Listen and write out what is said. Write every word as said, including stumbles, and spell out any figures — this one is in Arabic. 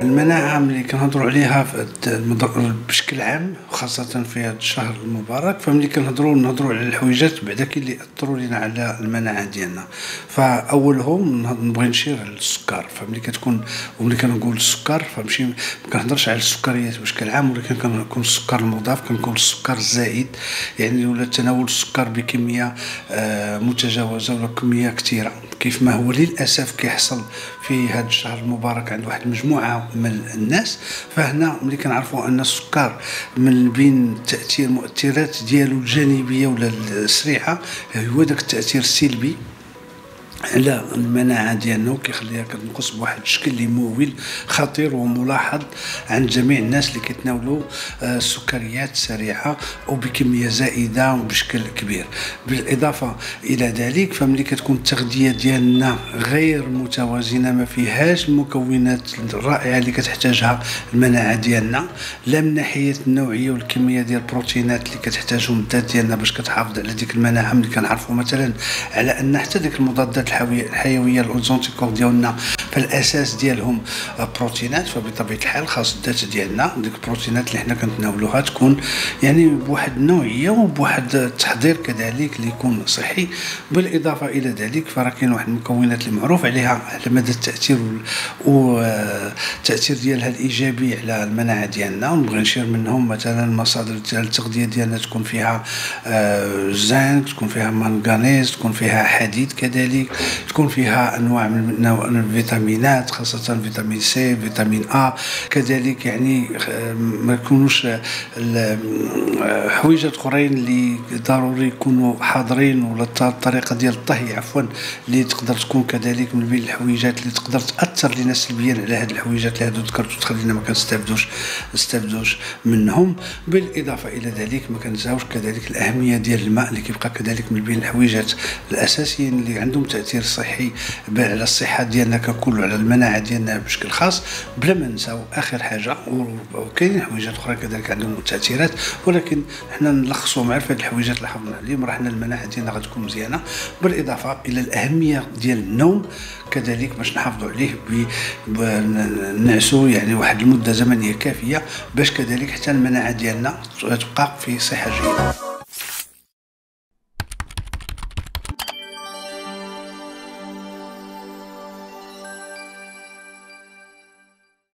المناعة ملي كنهضروا عليها بشكل عام خاصة في هذا الشهر المبارك، فملي كنهضروا نهضروا على الحويجات بعدا كاين اللي يأثروا لينا على المناعة ديالنا. فأولهم نبغي نشير على السكر. فملي كتكون وملي كنقول السكر فماشي ما كنهضرش على السكريات بشكل عام، ولكن كنكون السكر المضاف، كنكون السكر الزائد، يعني ولا تناول السكر بكمية آه متجاوزة ولا كمية كثيرة، كيف ما هو للأسف كيحصل في هذا الشهر المبارك عند واحد المجموعة من الناس. فهنا ملي كنعرفوا أن السكر من بين التأثير المؤثرات ديالو الجانبية ولا السريعة هو داك التأثير السلبي على المناعة ديالنا، وكيخليها كتنقص بواحد الشكل اللي مهول خطير وملاحظ عند جميع الناس اللي كيتناولوا السكريات السريعة وبكمية زائدة وبشكل كبير. بالإضافة إلى ذلك فملي كتكون التغذية ديالنا غير متوازنة، ما فيهاش المكونات الرائعة اللي كتحتاجها المناعة ديالنا، لا من ناحية النوعية والكمية ديال البروتينات اللي كتحتاجهم الذات ديالنا باش كتحافظ على ديك المناعة. ملي كنعرفوا مثلا على أن حتى ديك المضادات الحيويه الاوزونتيكور ديالنا فالاساس ديالهم بروتينات، فبطبيعه الحال خاص الذات ديالنا ديك البروتينات اللي حنا كنتناولوها تكون يعني بواحد النوعيه وبواحد التحضير كذلك اللي يكون صحي. بالاضافه الى ذلك فراه كاين واحد المكونات اللي معروف عليها على مدى التاثير والتاثير ديالها الايجابي على المناعه ديالنا، ونبغي نشير منهم مثلا المصادر ديال التغذيه ديالنا تكون فيها زنك، تكون فيها مانغانيز، تكون فيها حديد كذلك، تكون فيها انواع من الفيتامينات خاصه فيتامين سي، فيتامين ا كذلك، يعني ما يكونوش حويجات اخرين اللي ضروري يكونوا حاضرين، ولا الطريقه ديال الطهي عفوا اللي تقدر تكون كذلك من بين الحويجات اللي تقدر تاثر لنا سلبيا على هذه الحويجات اللي هادو ذكرت وتخلينا ما كنستافدوش نستافدوش منهم. بالاضافه الى ذلك ما كنساوش كذلك الاهميه ديال الماء اللي كيبقى كذلك من بين الحويجات الاساسيين اللي عندهم تاثير صحي على الصحه ديالنا ككل وعلى المناعه ديالنا بشكل خاص. بلا ما نساو اخر حاجه، وكاين حويجات اخرى كذلك عندهم تاثيرات، ولكن حنا نلخصوا مع هاد الحويجات اللي حافظنا عليهم راه حنا المناعه ديالنا غتكون مزيانه. بالاضافه الى الاهميه ديال النوم كذلك باش نحافظوا عليه بنعسوا يعني واحد المده زمنيه كافيه باش كذلك حتى المناعه ديالنا تبقى في صحه جيده.